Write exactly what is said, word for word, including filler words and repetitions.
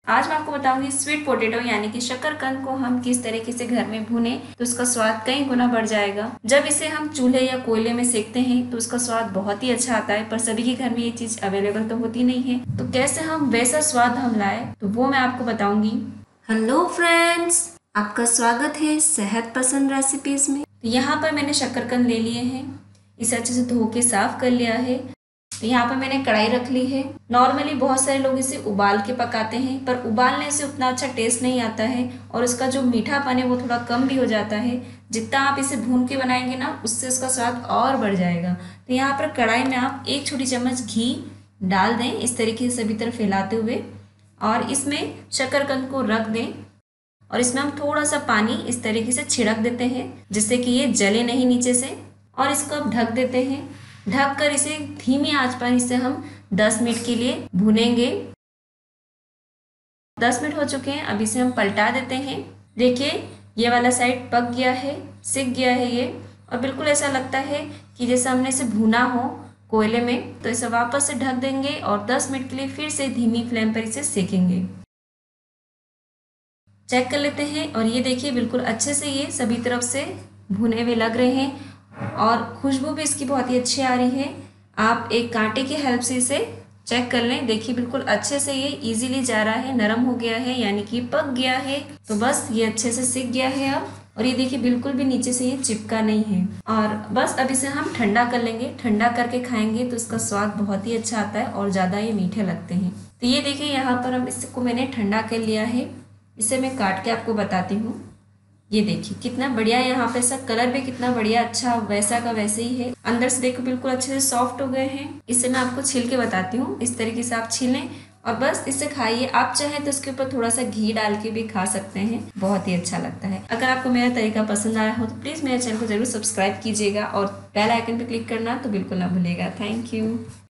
आज मैं आपको बताऊंगी स्वीट पोटैटो यानी कि शकरकंद को हम किस तरीके से घर में भुने तो उसका स्वाद कई गुना बढ़ जाएगा। जब इसे हम चूल्हे या कोयले में सेकते हैं तो उसका स्वाद बहुत ही अच्छा आता है, पर सभी के घर में ये चीज अवेलेबल तो होती नहीं है। तो कैसे हम वैसा स्वाद हम लाए तो वो मैं आपको बताऊंगी। हेलो फ्रेंड्स, आपका स्वागत है सेहत पसंद रेसिपीज में। तो यहाँ पर मैंने शकरकंद ले लिए हैं, इसे अच्छे से धो के साफ कर लिया है। तो यहाँ पर मैंने कढ़ाई रख ली है। नॉर्मली बहुत सारे लोग इसे उबाल के पकाते हैं, पर उबालने से उतना अच्छा टेस्ट नहीं आता है और इसका जो मीठापन है वो थोड़ा कम भी हो जाता है। जितना आप इसे भून के बनाएंगे ना, उससे इसका स्वाद और बढ़ जाएगा। तो यहाँ पर कढ़ाई में आप एक छोटी चम्मच घी डाल दें, इस तरीके से सभी तरफ फैलाते हुए, और इसमें शकरकंद को रख दें और इसमें हम थोड़ा सा पानी इस तरीके से छिड़क देते हैं जिससे कि ये जले नहीं नीचे से। और इसको अब ढक देते हैं। ढक कर इसे धीमी आंच पर इसे हम दस मिनट के लिए भुनेंगे। दस मिनट हो चुके हैं, अब इसे हम पलटा देते हैं। देखिए ये वाला साइड पक गया है, सिक गया है ये, और बिल्कुल ऐसा लगता है कि जैसे हमने इसे भुना हो कोयले में। तो इसे वापस से ढक देंगे और दस मिनट के लिए फिर से धीमी फ्लेम पर इसे सेकेंगे। चेक कर लेते हैं और ये देखिए बिल्कुल अच्छे से ये सभी तरफ से भुने हुए लग रहे हैं और खुशबू भी इसकी बहुत ही अच्छी आ रही है। आप एक कांटे की हेल्प से इसे चेक कर लें। देखिए बिल्कुल अच्छे से ये इजीली जा रहा है, नरम हो गया है यानी कि पक गया है। तो बस ये अच्छे से सिक गया है अब, और ये देखिए बिल्कुल भी नीचे से ये चिपका नहीं है। और बस अब इसे हम ठंडा कर लेंगे। ठंडा करके खाएंगे तो इसका स्वाद बहुत ही अच्छा आता है और ज़्यादा ये मीठे लगते हैं। तो ये देखिए यहाँ पर हम इसको मैंने ठंडा कर लिया है। इसे मैं काट के आपको बताती हूँ। ये देखिए कितना बढ़िया, यहाँ पे इसका कलर भी कितना बढ़िया, अच्छा वैसा का वैसे ही है। अंदर से देखो बिल्कुल अच्छे से सॉफ्ट हो गए हैं। इसे मैं आपको छील के बताती हूँ। इस तरीके से आप छीलें और बस इसे खाइए। आप चाहें तो इसके ऊपर थोड़ा सा घी डाल के भी खा सकते हैं, बहुत ही अच्छा लगता है। अगर आपको मेरा तरीका पसंद आया हो तो प्लीज़ मेरे चैनल को जरूर सब्सक्राइब कीजिएगा और बेल आइकन पर क्लिक करना तो बिल्कुल ना भूलिएगा। Thank you.